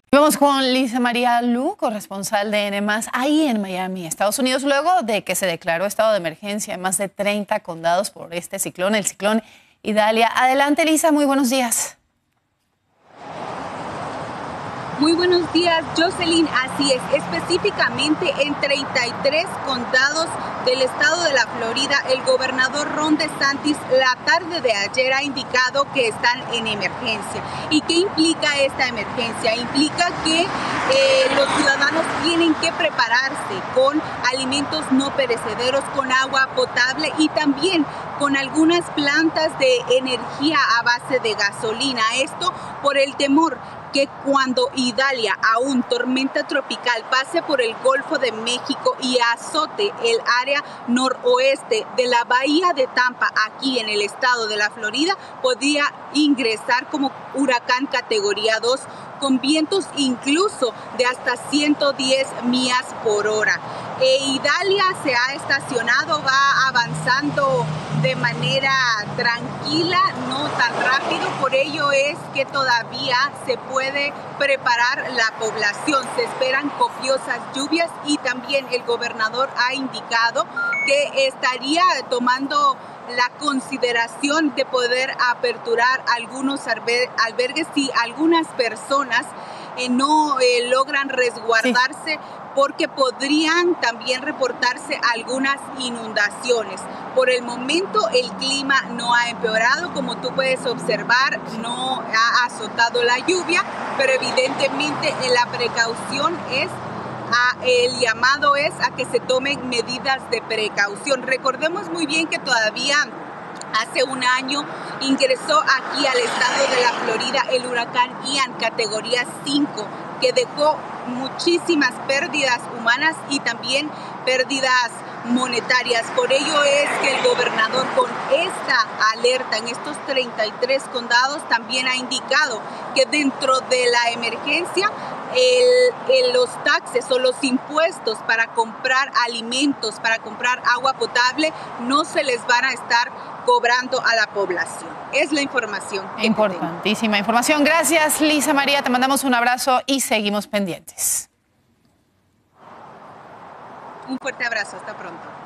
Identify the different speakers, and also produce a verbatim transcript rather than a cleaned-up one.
Speaker 1: Vamos con Lisa María Lu, corresponsal de N M A S, ahí en Miami, Estados Unidos, luego de que se declaró estado de emergencia en más de treinta condados por este ciclón, el ciclón Idalia. Adelante, Lisa, muy buenos días.
Speaker 2: Muy buenos días, Jocelyn. Así es, específicamente en treinta y tres condados del estado de la Florida, el gobernador Ron DeSantis la tarde de ayer ha indicado que están en emergencia. ¿Y qué implica esta emergencia? Implica que eh, los ciudadanos tienen que prepararse con alimentos no perecederos, con agua potable y también con algunas plantas de energía a base de gasolina. Esto por el temor que cuando Idalia, aún tormenta tropical, pase por el Golfo de México y azote el área noroeste de la bahía de Tampa, aquí en el estado de la Florida, podría ingresar como huracán categoría dos, con vientos incluso de hasta ciento diez millas por hora. E Idalia se ha estacionado, va avanzando de manera tranquila, no tan rápido, por ello es que todavía se puede preparar la población. Se esperan copiosas lluvias y también el gobernador ha indicado que estaría tomando la consideración de poder aperturar algunos albergues si algunas personas eh, no eh, logran resguardarse, sí, porque podrían también reportarse algunas inundaciones. Por el momento el clima no ha empeorado, como tú puedes observar, no ha azotado la lluvia, pero evidentemente la precaución es A, el llamado es a que se tomen medidas de precaución. Recordemos muy bien que todavía hace un año ingresó aquí al estado de la Florida el huracán Ian, categoría cinco, que dejó muchísimas pérdidas humanas y también pérdidas monetarias. Por ello es que el gobernador, con esta alerta en estos treinta y tres condados, también ha indicado que dentro de la emergencia el, el, los taxes o los impuestos para comprar alimentos, para comprar agua potable, no se les van a estar cobrando a la población. Es la información.
Speaker 1: Importantísima información. Gracias, Lisa María. Te mandamos un abrazo y seguimos pendientes.
Speaker 2: Un fuerte abrazo. Hasta pronto.